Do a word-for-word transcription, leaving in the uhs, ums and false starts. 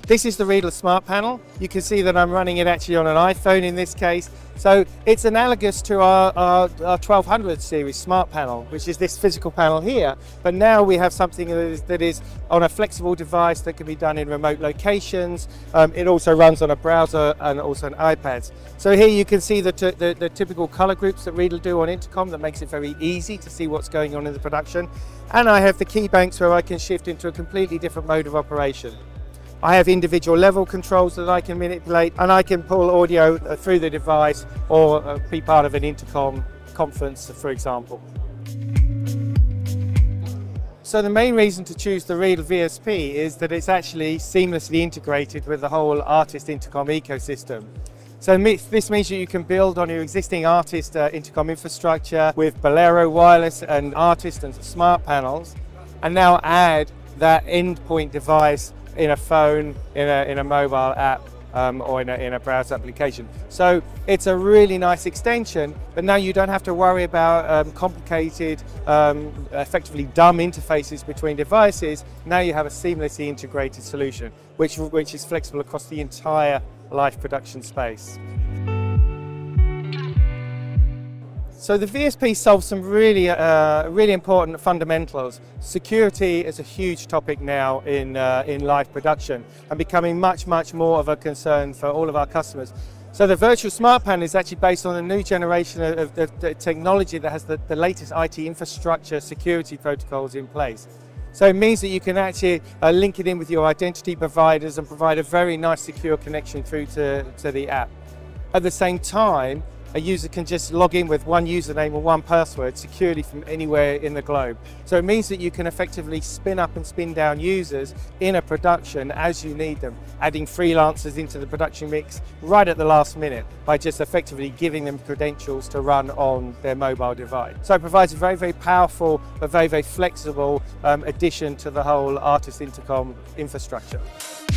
This is the Riedel SmartPanel. You can see that I'm running it actually on an iPhone in this case. So it's analogous to our, our, our twelve hundred series SmartPanel, which is this physical panel here. But now we have something that is, that is on a flexible device that can be done in remote locations. Um, it also runs on a browser and also on iPads. So here you can see the, the, the typical color groups that Riedel do on intercom that makes it very easy to see what's going on in the production. And I have the key banks where I can shift into a completely different mode of operation. I have individual level controls that I can manipulate, and I can pull audio through the device or be part of an intercom conference, for example. So the main reason to choose the Riedel V S P is that it's actually seamlessly integrated with the whole artist intercom ecosystem. So this means that you can build on your existing artist uh, intercom infrastructure with Bolero wireless and artist and smart panels, and now add that endpoint device in a phone, in a, in a mobile app, um, or in a, in a browser application. So it's a really nice extension, but now you don't have to worry about um, complicated, um, effectively dumb interfaces between devices. Now you have a seamlessly integrated solution, which, which is flexible across the entire live production space. So the V S P solves some really, uh, really important fundamentals. Security is a huge topic now in, uh, in live production and becoming much, much more of a concern for all of our customers. So the Virtual SmartPanel is actually based on a new generation of, of the technology that has the, the latest I T infrastructure security protocols in place. So it means that you can actually uh, link it in with your identity providers and provide a very nice secure connection through to, to the app. At the same time, a user can just log in with one username or one password securely from anywhere in the globe. So it means that you can effectively spin up and spin down users in a production as you need them, adding freelancers into the production mix right at the last minute by just effectively giving them credentials to run on their mobile device. So it provides a very, very powerful but very, very flexible um, addition to the whole artist intercom infrastructure.